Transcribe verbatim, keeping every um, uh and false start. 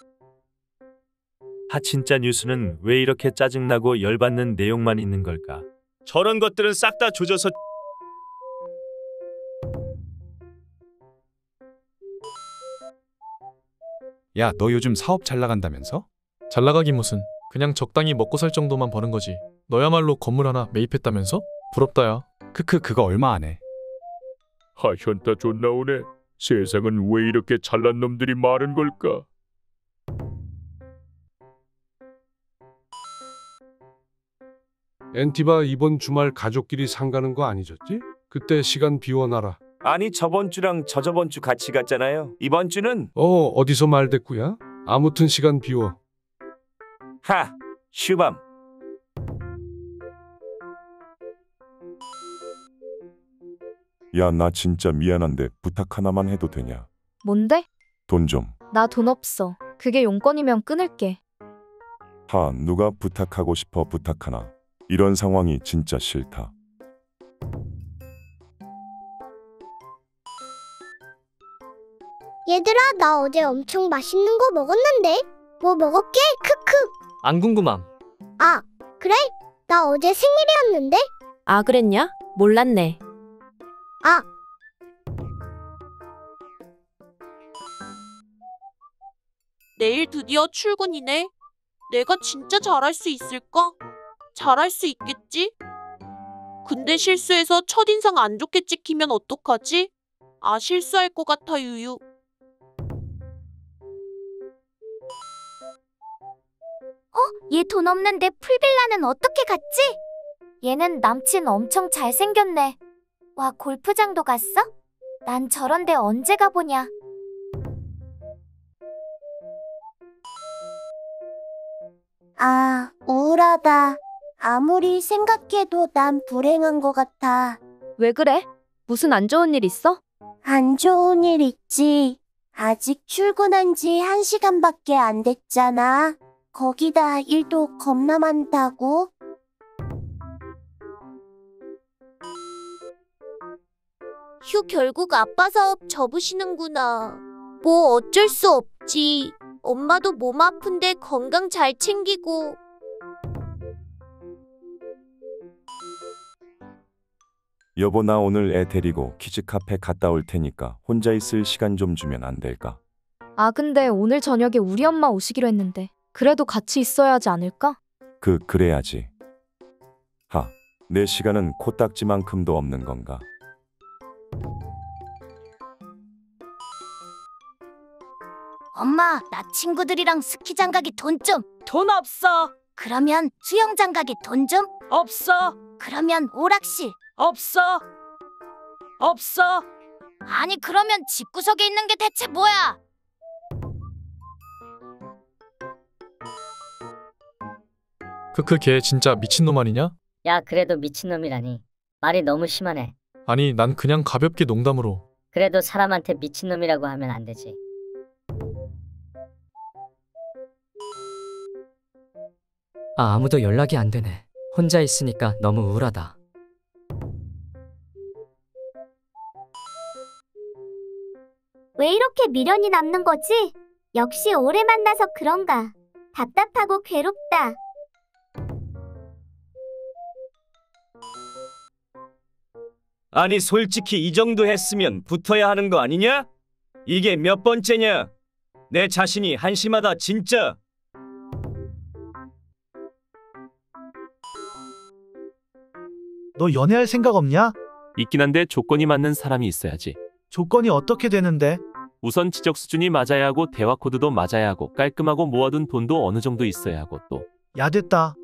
하 진짜 뉴스는 왜 이렇게 짜증나고 열받는 내용만 있는 걸까? 저런 것들은 싹 다 조져서. 야, 너 요즘 사업 잘 나간다면서? 잘 나가긴 무슨. 그냥 적당히 먹고 살 정도만 버는 거지. 너야말로 건물 하나 매입했다면서? 부럽다야. 크크, 그거 얼마 안 해. 하, 현타 존나 오네. 세상은 왜 이렇게 잘난 놈들이 많은 걸까? 엔티바 이번 주말 가족끼리 상가는 거 아니셨지? 그때 시간 비워놔라. 아니 저번 주랑 저저번 주 같이 갔잖아요. 이번 주는 어, 어디서 말댔구야? 아무튼 시간 비워. 하 슈밤. 야, 나 진짜 미안한데 부탁 하나만 해도 되냐? 뭔데? 돈 좀. 나 돈 없어. 그게 용건이면 끊을게. 하, 누가 부탁하고 싶어 부탁하나. 이런 상황이 진짜 싫다. 얘들아, 나 어제 엄청 맛있는 거 먹었는데? 뭐 먹었게? 크크. 안 궁금함. 아, 그래? 나 어제 생일이었는데? 아, 그랬냐? 몰랐네. 아, 내일 드디어 출근이네. 내가 진짜 잘할 수 있을까? 잘할 수 있겠지? 근데 실수해서 첫인상 안 좋게 찍히면 어떡하지? 아, 실수할 것 같아, 유유. 어? 얘 돈 없는데 풀빌라는 어떻게 갔지? 얘는 남친 엄청 잘생겼네. 와, 골프장도 갔어? 난 저런 데 언제 가보냐. 아, 우울하다. 아무리 생각해도 난 불행한 것 같아. 왜 그래? 무슨 안 좋은 일 있어? 안 좋은 일 있지. 아직 출근한 지 한 시간밖에 안 됐잖아. 거기다 일도 겁나 많다고. 휴, 결국 아빠 사업 접으시는구나. 뭐 어쩔 수 없지. 엄마도 몸 아픈데 건강 잘 챙기고. 여보, 나 오늘 애 데리고 키즈 카페 갔다 올 테니까 혼자 있을 시간 좀 주면 안 될까? 아, 근데 오늘 저녁에 우리 엄마 오시기로 했는데 그래도 같이 있어야 하지 않을까? 그, 그래야지. 하, 내 시간은 코딱지만큼도 없는 건가? 엄마, 나 친구들이랑 스키장 가기 돈 좀. 돈 없어. 그러면 수영장 가기 돈 좀. 없어. 그러면 오락실. 없어. 없어. 아니, 그러면 집구석에 있는 게 대체 뭐야? 크크, 걔 진짜 미친놈 아니냐? 야, 그래도 미친놈이라니. 말이 너무 심하네. 아니, 난 그냥 가볍게 농담으로. 그래도 사람한테 미친놈이라고 하면 안 되지. 아, 아무도 연락이 안 되네. 혼자 있으니까 너무 우울하다. 왜 이렇게 미련이 남는 거지? 역시 오래 만나서 그런가. 답답하고 괴롭다. 아니 솔직히 이 정도 했으면 붙어야 하는 거 아니냐? 이게 몇 번째냐? 내 자신이 한심하다 진짜. 너 연애할 생각 없냐? 있긴 한데 조건이 맞는 사람이 있어야지. 조건이 어떻게 되는데? 우선 지적 수준이 맞아야 하고 대화 코드도 맞아야 하고 깔끔하고 모아둔 돈도 어느 정도 있어야 하고 또. 야, 됐다.